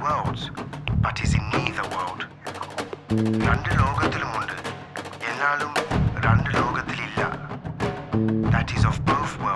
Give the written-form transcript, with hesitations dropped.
worlds, but is in neither world. രണ്ട് ലോകത്തിലുമുണ്ട്, എന്നാലും രണ്ട് ലോകത്തിലില്ല. That is of both worlds.